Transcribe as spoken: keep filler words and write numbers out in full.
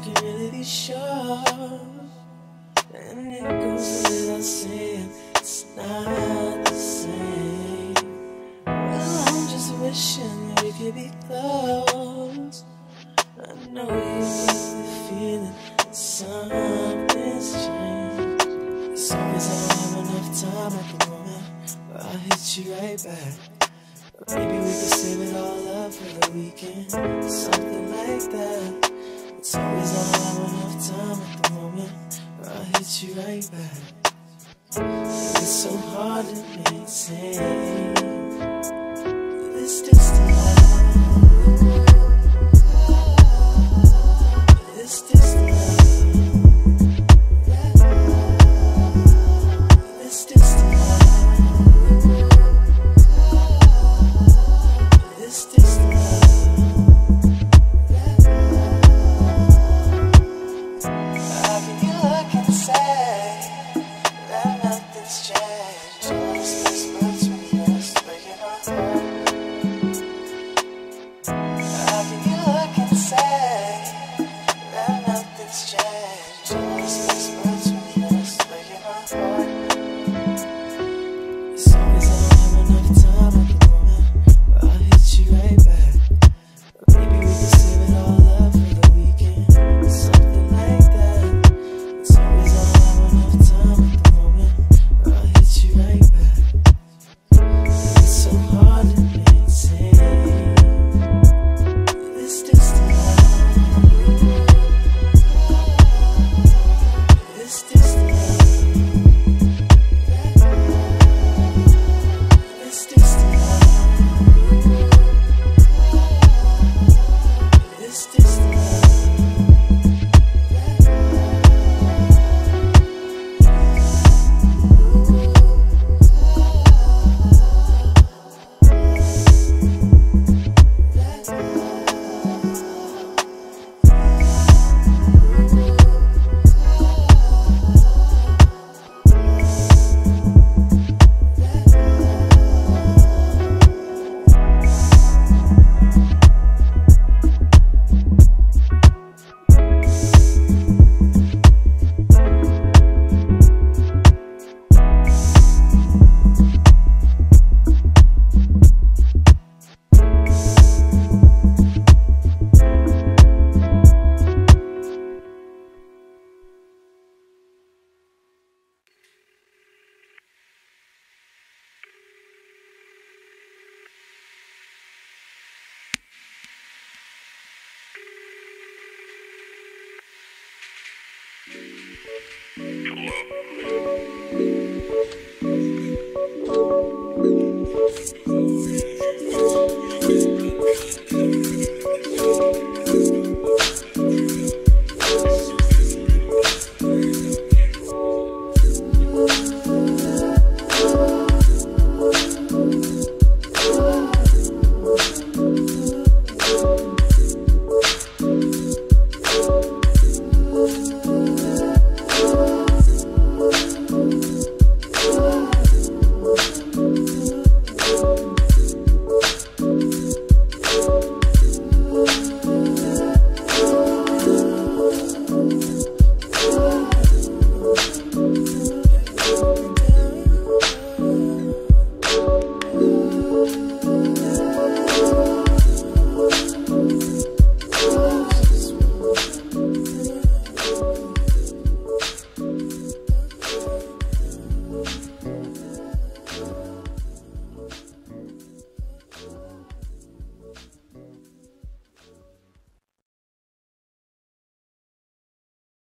can really be sure. And it goes without saying, it's not the same. Well, I'm just wishing we could be close. I know you get the feeling that something's changed. It's always I don't have enough time at the moment where I'll hit you right back. Or maybe we could save it all up for the weekend, something like that. It's always I don't have enough time at the moment where I'll hit you right back. It's so hard to maintain this distance. This distance. This distance. This distance. How can you look and say that nothing's changed? All the space between us, breaking my heart. How can you look and say that nothing's changed? All the space between us, breaking my heart. It's always I don't have enough time at the moment where I'll hit you right back. Or maybe we could save it all up for the weekend, something like that. It's always I don't have enough time at the moment where I'll hit you right back. It's so hard to maintain this distance. This distance. This distance. This distance. Hello.